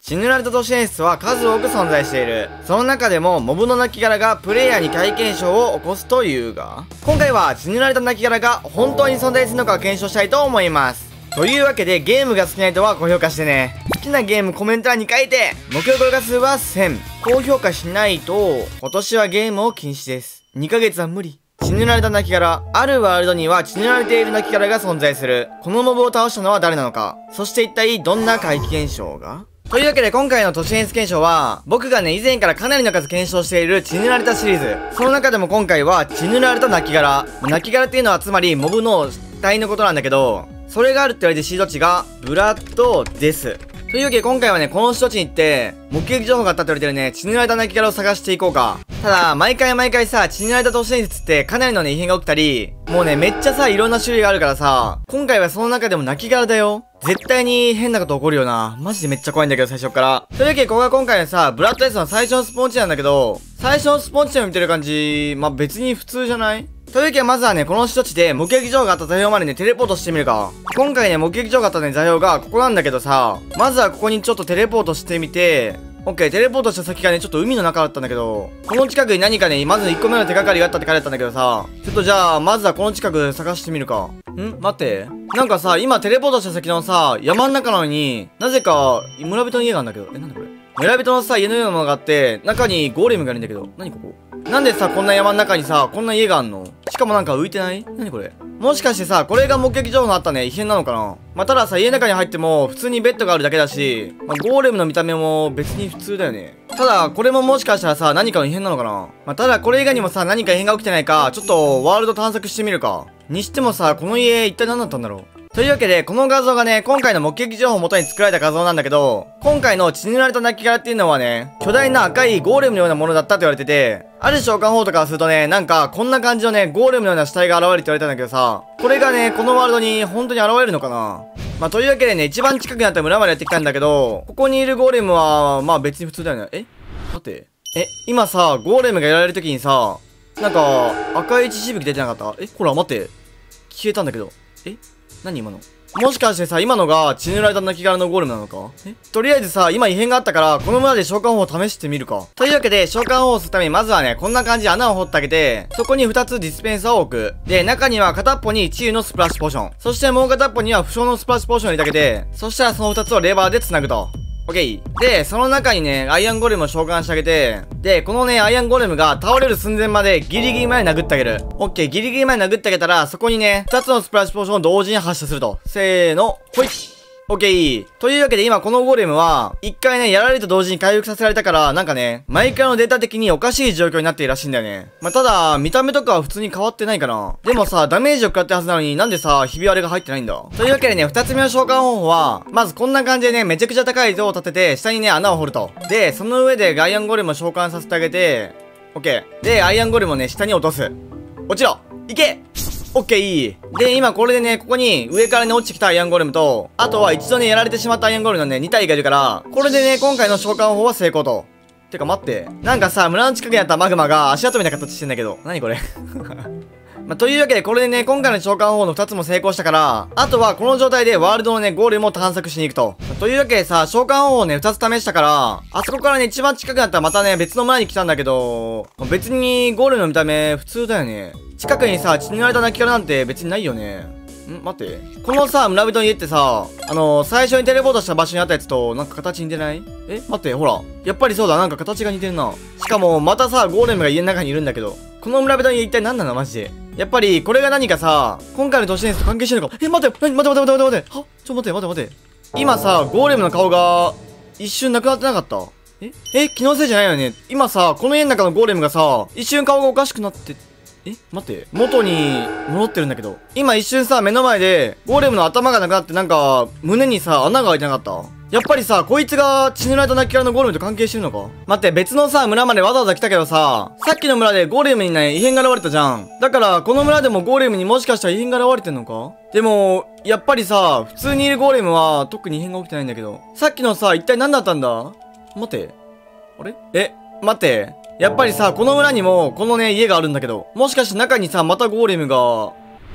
血塗られた都市演出は数多く存在している。その中でもモブの亡骸がプレイヤーに怪現象を起こすというが、今回は血塗られた亡骸が本当に存在するのかを検証したいと思います。というわけでゲームが好きな人は高評価してね。好きなゲームコメント欄に書いて、目標ゴール数は1000。高評価しないと、今年はゲームを禁止です。2ヶ月は無理。血塗られた亡骸。あるワールドには血塗られている亡骸が存在する。このモブを倒したのは誰なのか。そして一体どんな怪奇現象が。というわけで今回の都市演出検証は、僕がね、以前からかなりの数検証している血塗られたシリーズ。その中でも今回は血塗られた亡骸。亡骸っていうのはつまりモブの死体のことなんだけど、それがあるって言われてシード値が、ブラッドです。というわけで今回はね、このシード地に行って、目撃情報があったって言われてるね、血塗られた亡骸を探していこうか。ただ、毎回さ、血塗られた都市演出ってかなりのね、異変が起きたり、もうね、めっちゃさ、いろんな種類があるからさ、今回はその中でも亡骸だよ。絶対に変なこと起こるよな。マジでめっちゃ怖いんだけど、最初から。というわけで、ここが今回のさ、ブラッド S の最初のスポーン地なんだけど、最初のスポーン地点を見てる感じ、まあ、別に普通じゃない？というわけでまずはね、この一地で目撃情報があった座標までね、テレポートしてみるか。今回ね、目撃情報があったね、座標がここなんだけどさ、まずはここにちょっとテレポートしてみて、オッケー、テレポートした先がね、ちょっと海の中だったんだけど、この近くに何かね、まず1個目の手がかりがあったって書いてあったんだけどさ、ちょっとじゃあ、まずはこの近く探してみるか。待って。なんかさ、今テレポートした先のさ、山の中なのに、なぜか、村人の家があるんだけど、なんだこれ。村人のさ、家のようなものがあって、中にゴーレムがいるんだけど、何ここ？なんでさ、こんな山の中にさ、こんな家があんの？しかもなんか浮いてない？何これ？もしかしてさ、これが目撃情報のあったね、異変なのかな？まあ、たださ、家の中に入っても、普通にベッドがあるだけだし、まあ、ゴーレムの見た目も別に普通だよね。ただ、これももしかしたらさ、何かの異変なのかな？まあ、ただ、これ以外にもさ、何か異変が起きてないか、ちょっと、ワールド探索してみるか。にしてもさ、この家、一体何だったんだろう？というわけで、この画像がね、今回の目撃情報を元に作られた画像なんだけど、今回の血塗られた亡骸っていうのはね、巨大な赤いゴーレムのようなものだったと言われてて、ある召喚法とかをするとね、なんか、こんな感じのね、ゴーレムのような死体が現れるって言われたんだけどさ、これがね、このワールドに本当に現れるのかな？まあ、というわけでね、一番近くにあった村までやってきたんだけど、ここにいるゴーレムは、まあ別に普通だよね。待って。今さ、ゴーレムがやられるときにさ、なんか、赤い血しぶき出てなかった？ほら、待って。消えたんだけど。何今の？もしかしてさ、今のが血塗られた亡骸のゴーレムなのか？とりあえずさ、今異変があったから、この村で召喚法を試してみるか。というわけで、召喚法をするために、まずはね、こんな感じで穴を掘ってあげて、そこに2つディスペンサーを置く。で、中には片っぽに治癒のスプラッシュポーション。そしてもう片っぽには負傷のスプラッシュポーションを入れてあげて、そしたらその2つをレバーで繋ぐと。オッケー。で、その中にね、アイアンゴレムを召喚してあげて、で、このね、アイアンゴレムが倒れる寸前までギリギリまで殴ってあげる。オッケー、ギリギリまで殴ってあげたら、そこにね、2つのスプラッシュポーションを同時に発射すると。せーの、ほい。オッケー。というわけで今このゴーレムは、一回ね、やられると同時に回復させられたから、なんかね、毎回のデータ的におかしい状況になっているらしいんだよね。まあ、ただ、見た目とかは普通に変わってないかな。でもさ、ダメージを食らってるはずなのになんでさ、ひび割れが入ってないんだ。というわけでね、二つ目の召喚方法は、まずこんな感じでね、めちゃくちゃ高い像を立てて、下にね、穴を掘ると。で、その上でアイアンゴレムを召喚させてあげて、オッケー。で、アイアンゴレムをね、下に落とす。落ちろ！いけ！オッケー。で、今これでね、ここに上からね、落ちてきたアイアンゴレムと、あとは一度ね、やられてしまったアイアンゴレムのね、2体がいるから、これでね、今回の召喚法は成功と。てか待って。なんかさ、村の近くにあったマグマが足跡みたいな形してんだけど。何これまあ、というわけでこれでね、今回の召喚法の2つも成功したから、あとはこの状態でワールドのね、ゴーレムを探索しに行くと。というわけでさ、召喚法をね、2つ試したから、あそこからね、一番近くなったらまたね、別の村に来たんだけど、別にゴーレムの見た目普通だよね。近くにさ、血塗られた亡骸なんて別にないよね。待って。このさ、村人の家ってさ、最初にテレポートした場所にあったやつと、なんか形似てない？待って、ほら。やっぱりそうだ、なんか形が似てるな。しかも、またさ、ゴーレムが家の中にいるんだけど、この村人の家一体何なのマジで。やっぱり、これが何かさ、今回の都市伝説と関係してるのか。待って、待って。待って。今さ、ゴーレムの顔が、一瞬なくなってなかった？気のせいじゃないよね。今さ、この家の中のゴーレムがさ、一瞬顔がおかしくなって、待って。元に戻ってるんだけど。今一瞬さ、目の前で、ゴーレムの頭がなくなってなんか、胸にさ、穴が開いてなかった？やっぱりさ、こいつが血塗られた亡骸のゴーレムと関係してるのか？待って、別のさ、村までわざわざ来たけどさ、さっきの村でゴーレムにね、異変が現れたじゃん。だから、この村でもゴーレムにもしかしたら異変が現れてんのか？でも、やっぱりさ、普通にいるゴーレムは、特に異変が起きてないんだけど。さっきのさ、一体何だったんだ？待って。あれ？待って。やっぱりさ、この村にも、このね、家があるんだけど、もしかして中にさ、またゴーレムが、いる？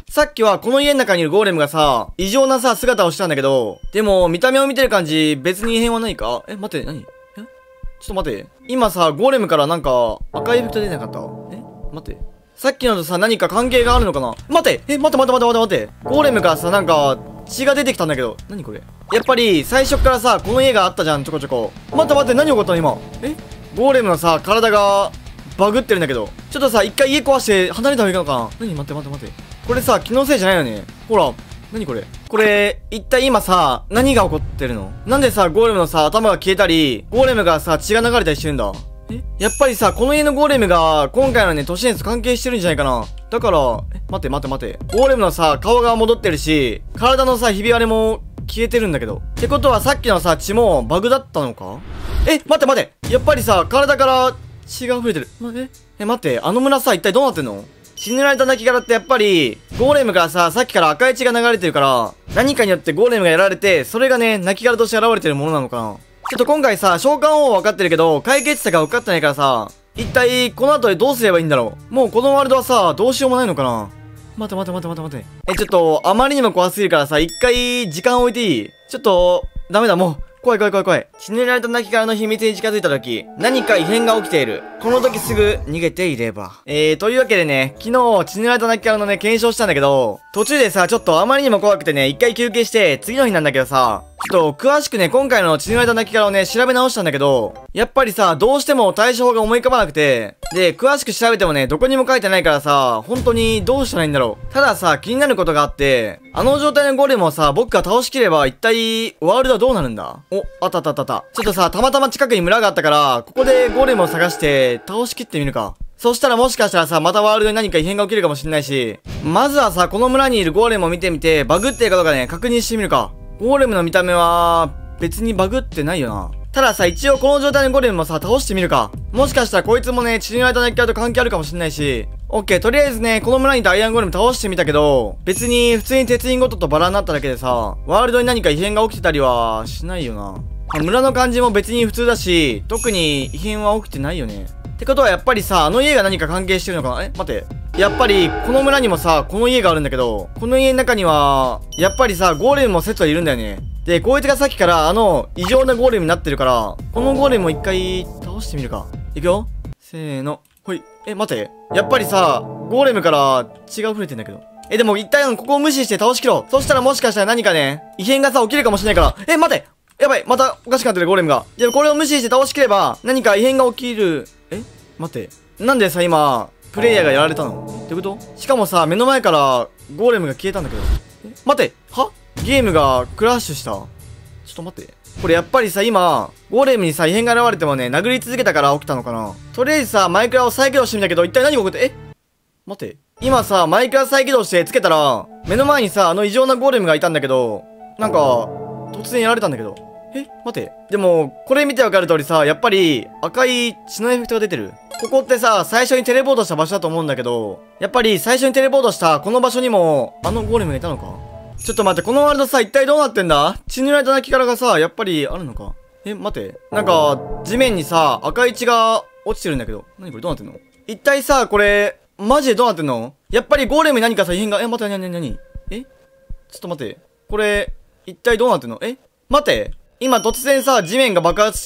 さっきはこの家の中にいるゴーレムがさ、異常なさ、姿をしたんだけど、でも、見た目を見てる感じ、別に異変はないか？待って、何？ちょっと待って。今さ、ゴーレムからなんか、赤いエフェクト出てなかった？待って。さっきのとさ、何か関係があるのかな？待って！待って。ゴーレムからさ、なんか、血が出てきたんだけど。何これ？やっぱり、最初からさ、この家があったじゃん、ちょこちょこ。待って、何起こったの今。ゴーレムのさ、体が、バグってるんだけど。ちょっとさ、一回家壊して離れた方がいいのかな？何？待って。これさ、気のせいじゃないよね。ほら。何これ？これ、一体今さ、何が起こってるの？なんでさ、ゴーレムのさ、頭が消えたり、ゴーレムがさ、血が流れたりしてるんだ？やっぱりさ、この家のゴーレムが、今回のね、都市伝説関係してるんじゃないかな。だから、待って。ゴーレムのさ、顔が戻ってるし、体のさ、ひび割れも消えてるんだけど。ってことはさっきのさ、血もバグだったのか？待って。やっぱりさ、体から血が溢れてる。待って、あの村さ、一体どうなってんの？死ねられた亡骸ってやっぱり、ゴーレムからさ、さっきから赤い血が流れてるから、何かによってゴーレムがやられて、それがね、亡骸として現れてるものなのかな？ちょっと今回さ、召喚王は分かってるけど、解決策が分かってないからさ、一体、この後でどうすればいいんだろう？もうこのワールドはさ、どうしようもないのかな？待って。ちょっと、あまりにも怖すぎるからさ、一回、時間置いていい？ちょっと、ダメだ、もう。怖い。死ねられた亡骸の秘密に近づいた時、何か異変が起きている。この時すぐ逃げていれば。というわけでね、昨日、死ねられた亡骸のね、検証したんだけど、途中でさ、ちょっとあまりにも怖くてね、一回休憩して、次の日なんだけどさ、ちょっと詳しくね、今回の死ねられた亡骸をね、調べ直したんだけど、やっぱりさ、どうしても対処法が思い浮かばなくて、で、詳しく調べてもね、どこにも書いてないからさ、本当にどうしたらいいんだろう。たださ、気になることがあって、あの状態のゴーレムをさ、僕が倒しきれば、一体、ワールドはどうなるんだ？あった。ちょっとさ、たまたま近くに村があったから、ここでゴーレムを探して、倒しきってみるか。そしたらもしかしたらさ、またワールドに何か異変が起きるかもしれないし、まずはさ、この村にいるゴーレムを見てみて、バグってるかどうかね、確認してみるか。ゴーレムの見た目は、別にバグってないよな。たださ、一応この状態のゴーレムもさ、倒してみるか。もしかしたらこいつもね、血にられた亡骸と関係あるかもしれないし。オッケー、とりあえずね、この村にいたアイアンゴーレム倒してみたけど、別に普通に鉄印ごととバラになっただけでさ、ワールドに何か異変が起きてたりはしないよな。村の感じも別に普通だし、特に異変は起きてないよね。ってことはやっぱりさ、あの家が何か関係してるのかな？待って。やっぱり、この村にもさ、この家があるんだけど、この家の中には、やっぱりさ、ゴーレムもセットでいるんだよね。で、こいつがさっきから、異常なゴーレムになってるから、このゴーレムを一回、倒してみるか。いくよ。せーの。ほい。待って。やっぱりさ、ゴーレムから血が溢れてんだけど。でも一旦ここを無視して倒しきろう。そしたらもしかしたら何かね、異変がさ、起きるかもしれないから。待って。やばい、またおかしくなってるゴーレムが。いや、これを無視して倒しきれば、何か異変が起きる。待って。なんでさ、今、プレイヤーがやられたの？ってこと？しかもさ、目の前からゴーレムが消えたんだけど。待って。ゲームがクラッシュした。ちょっと待って。これやっぱりさ、今、ゴーレムにさ、異変が現れてもね、殴り続けたから起きたのかな。とりあえずさ、マイクラを再起動してみたけど、一体何が起こって、待って。今さ、マイクラ再起動してつけたら、目の前にさ、異常なゴーレムがいたんだけど、なんか、突然やられたんだけど。待って。でも、これ見てわかる通りさ、やっぱり、赤い血のエフェクトが出てる。ここってさ、最初にテレポートした場所だと思うんだけど、やっぱり最初にテレポートしたこの場所にも、あのゴーレムがいたのか？ちょっと待って、このワールドさ、一体どうなってんだ？血にられた亡骸がさ、やっぱりあるのか？待って。なんか、地面にさ、赤い血が落ちてるんだけど。何これどうなってんの？一体さ、これ、マジでどうなってんの？やっぱりゴーレムに何かさ、異変が、待って、何？ちょっと待って。これ、一体どうなってんの？待って。今突然さ、地面が爆発して、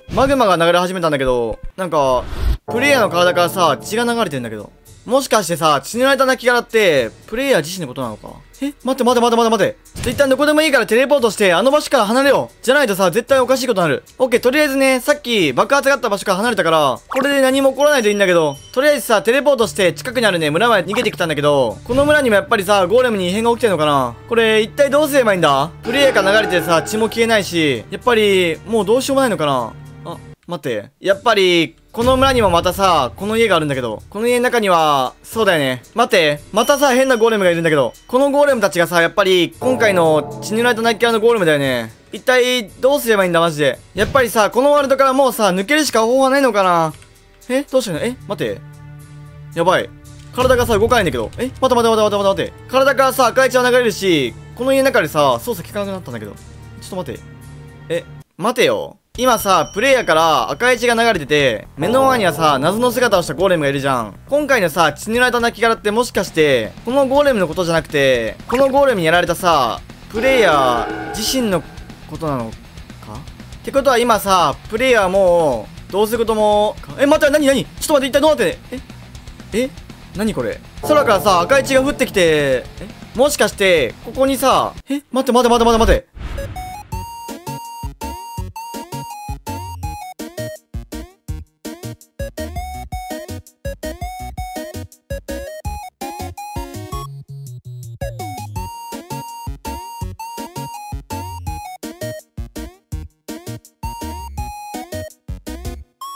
マグマが流れ始めたんだけど、なんか、プレイヤーの体からさ、血が流れてんだけど。もしかしてさ、血にられた亡骸って、プレイヤー自身のことなのか？待って。ちょっと一旦どこでもいいからテレポートして、あの場所から離れよう。じゃないとさ、絶対おかしいことになる。オッケー、とりあえずね、さっき爆発があった場所から離れたから、これで何も起こらないといいんだけど、とりあえずさ、テレポートして近くにあるね、村まで逃げてきたんだけど、この村にもやっぱりさ、ゴーレムに異変が起きてるのかな？これ、一体どうすればいいんだ？プレイヤーから流れてさ、血も消えないし、やっぱり、もうどうしようもないのかな？待って。やっぱり、この村にもまたさ、この家があるんだけど、この家の中には、そうだよね。待って、またさ、変なゴーレムがいるんだけど、このゴーレムたちがさ、やっぱり、今回の血にられた亡骸のゴーレムだよね。一体、どうすればいいんだ、マジで。やっぱりさ、このワールドからもうさ、抜けるしか方法はないのかな？どうしたの？待って。やばい。体がさ、動かないんだけど。待って。体からさ、赤い血は流れるし、この家の中でさ、操作効かなくなったんだけど。ちょっと待って。待てよ。 今さ、プレイヤーから赤い血が流れてて、目の前にはさ、謎の姿をしたゴーレムがいるじゃん。今回のさ、血に塗られた亡骸ってもしかして、このゴーレムのことじゃなくて、このゴーレムにやられたさ、プレイヤー自身のことなのかってことは今さ、プレイヤーもう、どうすることも、待って、なにちょっと待って、一体どうなって何これ空からさ、赤い血が降ってきて、もしかして、ここにさ、待って。